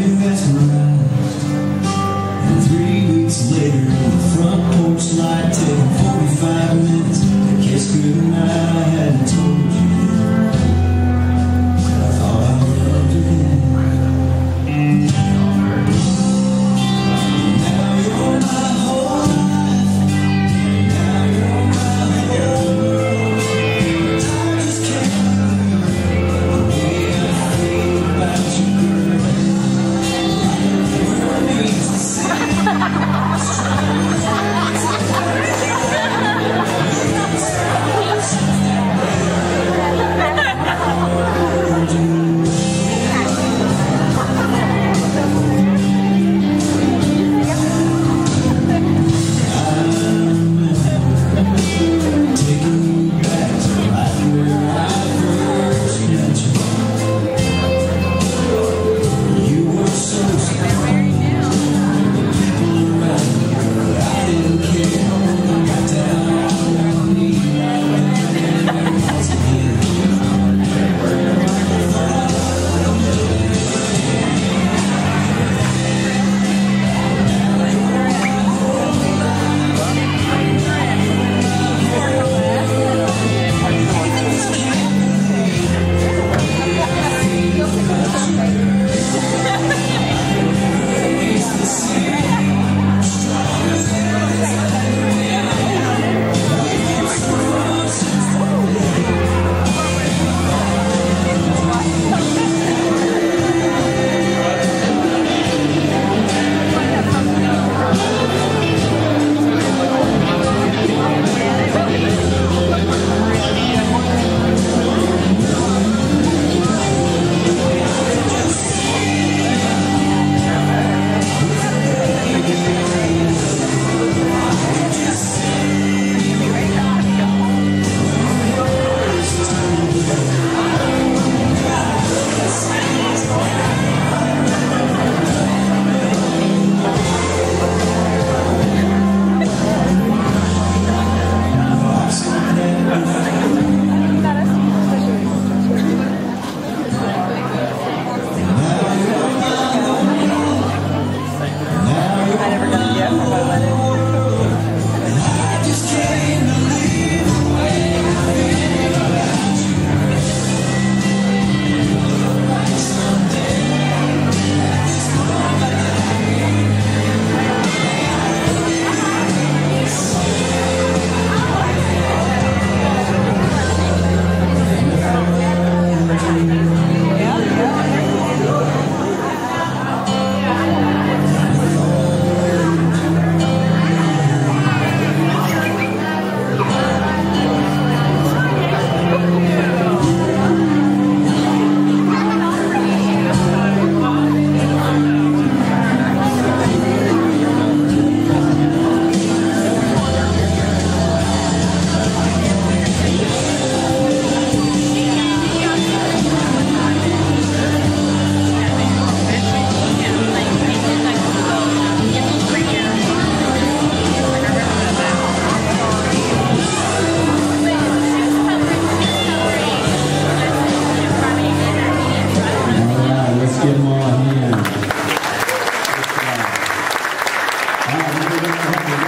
mesmerized. And 3 weeks later, on the front porch light, taking 45 minutes to kiss goodnight. I hadn't told you I thought I loved you then. Now you're my whole life. Now you're my whole world. I just can't believe the way I feel about you, girl. Never needs to get them all in.